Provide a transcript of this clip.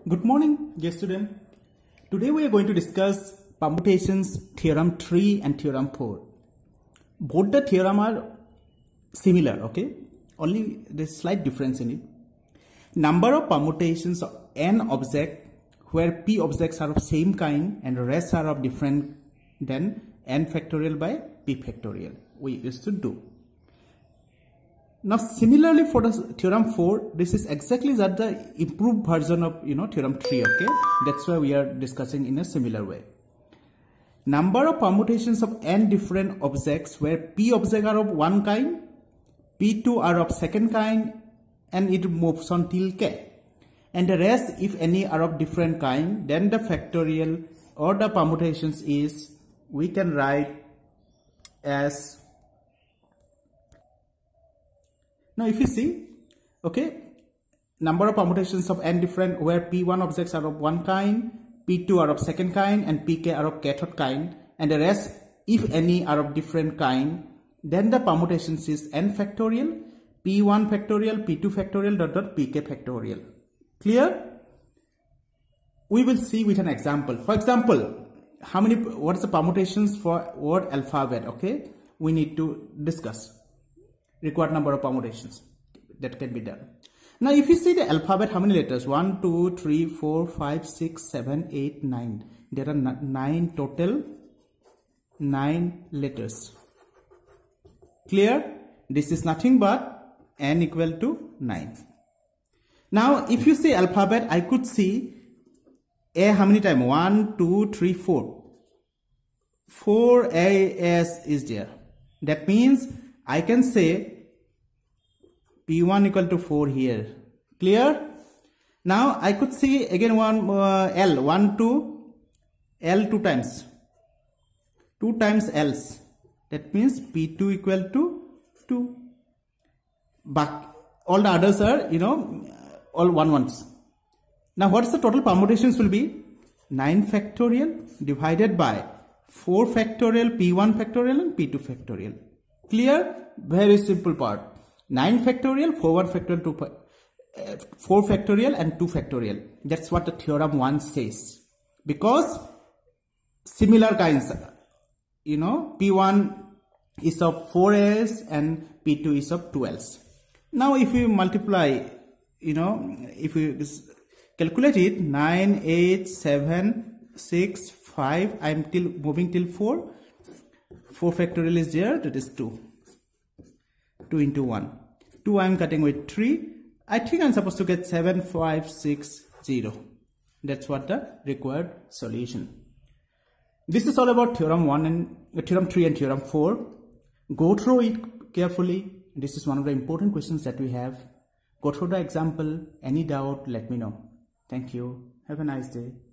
Good morning, dear student. Today we are going to discuss permutations theorem 3 and theorem 4. Both the theorem are similar, okay? Only there's slight difference in it. Number of permutations of n object where p objects are of same kind and rest are of different than n factorial by p factorial we used to do. Now similarly for the theorem 4, this is exactly that the improved version of theorem 3, okay? That's why we are discussing in a similar way. Number of permutations of n different objects where p objects are of one kind, p2 are of second kind, and it moves on till k. And the rest, if any, are of different kind, then the factorial or the permutations is, we can write as, now if you see, okay, number of permutations of n different where p1 objects are of one kind, p2 are of second kind, and pk are of k-third kind, and the rest, if any, are of different kind, then the permutations is n factorial, p1 factorial, p2 factorial, dot pk factorial. Clear? We will see with an example. For example, what is the permutations for word alphabet? Okay, we need to discuss required number of permutations that can be done. Now if you see the alphabet, how many letters? 1 2 3 4 5 6 7 8 9. There are 9 total, 9 letters. Clear? This is nothing but n equal to 9. Now if you see alphabet, I could see a how many times? 1 2 3 4. 4 as is there. That means I can say p1 equal to 4 here. Clear? Now I could see again l 1 2 l 2 times, 2 times else. That means p2 equal to 2. But all the others are all one ones. Now what is the total permutations will be? 9 factorial divided by 4 factorial, p1 factorial, and p2 factorial. Clear? Very simple part. 9 factorial, 4 factorial, 4 factorial, and 2 factorial. That's what the theorem 1 says. Because similar kinds, p1 is of 4s and p2 is of 2s. Now if you multiply, if you calculate it, 9, 8, 7, 6, 5, I am moving till 4. 4 factorial is there, that is 2. 2 into 1. 2 I am cutting with 3. I think I am supposed to get 7, 5, 6, 0. That's what the required solution. This is all about theorem 1 and theorem 3 and theorem 4. Go through it carefully. This is one of the important questions that we have. Go through the example. Any doubt, let me know. Thank you. Have a nice day.